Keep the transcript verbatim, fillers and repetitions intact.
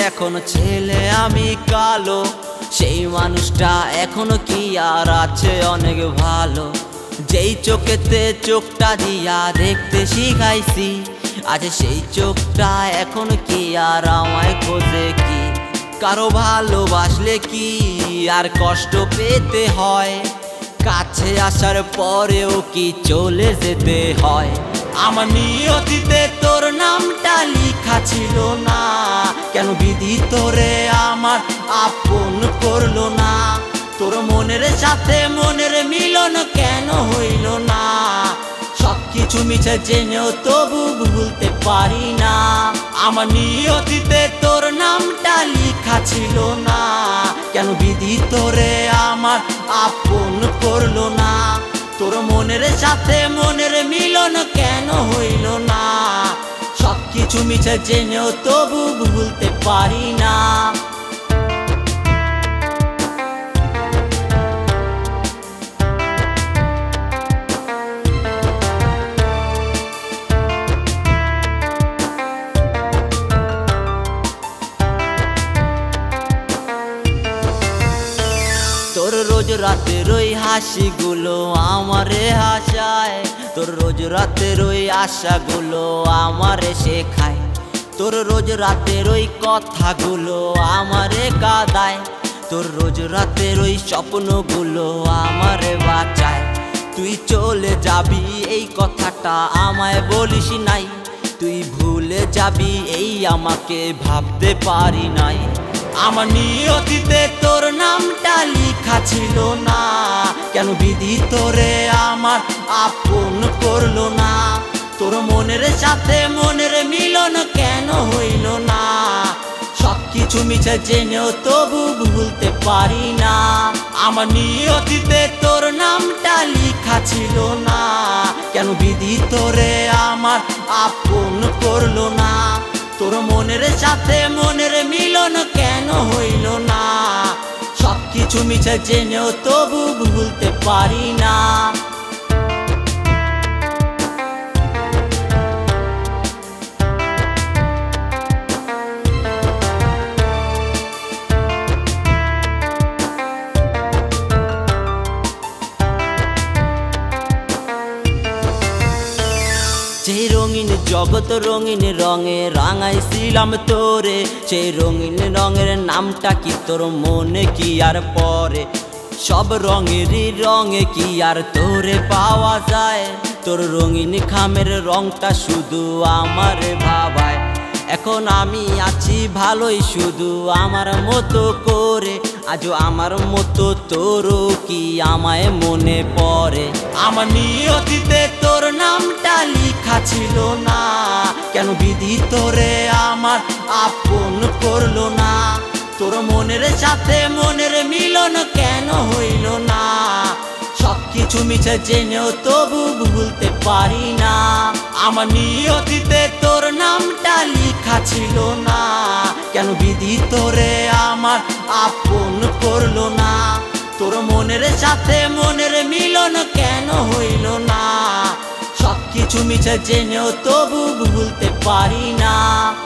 এখন ছেলে আমি কালো, সেই মানুষটা এখনো কি আর আছে অনেক ভালো। যেই চোখেতে চোখটা দিয়া দেখতে শিখাইছি, আজ সেই চোখটা এখন কি আর আমায় খোঁজে কি? কারো ভালোবাসলে কি আর কষ্ট পেতে হয়? কাছে আসার পরেও কি চলে যেতে হয়? আমার নিয়তিতে তোর নামটা লিখা ছিল না, কেন বিধি তোরে আমার আপন করলো না? তোর মনের সাথে মনের মিলন কেন হইল না? সবকিছু মিছে জেনেও তবু ভুলতে পারি না। আমার নিয়তিতে তোর নামটা লিখা ছিল না, কেন বিধি তোরে আমার আপন করলো না? তোর মনের সাথে মনের মিলন কেন হইল না? সবকিছু মিছে জেনেও তবু ভুলতে পারি না। তোর রোজ রাতের ওই হাসিগুলো আমারে হাসায়, তোর রোজ রাতের ওই আশাগুলো আমারে শেখায়, তোর রোজ রাতের ওই কথাগুলো আমারে কাঁদায়, তোর রোজ রাতের ওই স্বপ্নগুলো আমারে বাঁচায়। তুই চলে যাবি এই কথাটা আমায় বলিস নাই, তুই ভুলে যাবি এই আমাকে ভাবতে পারি নাই। আমার নিয়তিতে তোর নামটা লিখা ছিল না, কেন বিধি তোরে আমার আপন করলো না? তোর মনের সাথে মনের মিলন কেন হইল না? সবকিছু মিছে জেনেও তবু ভুলতে পারি না। আমার নিয়তিতে তোর নামটা লিখা ছিল না, কেন বিধি তোরে আমার আপন করলো না? তোর মনের সাথে মনের মিলন কেন হইল না? সবকিছু মিছে জেনেও তবু ভুলতে পারি না। সেই রঙিন জগৎ রঙিন রঙে রাঙাইছিলাম তোরে, সেই রঙিন রঙের নামটা কি তোর মনে কি আর পড়ে? সব রঙেরই রঙে কি আর তোরে পাওয়া যায়? তোর রঙিন খামের রংটা শুধু আমার ভাবায়। এখন আমি আছি ভালোই শুধু আমার মতো করে, আজও আমার মতো তোরও কি আমায় মনে পড়ে? আমার নিয়তিতে তোর নামটা লিখা ছিল না, কেন বিধি তোরে আমার আপন করলো না? তোর মনের সাথে মনের মিলন কেন হইল না? সবকিছু মিছে জেনেও তবু ভুলতে পারি না। আমার নিয়তিতে তোর নামটা লিখা ছিল না, কেন বিধি তোরে আমার আপন করলো না? তোর মনের সাথে মনের মিলন কেন হইল না? সবকিছু মিছে জেনেও তবু ভুলতে পারি না।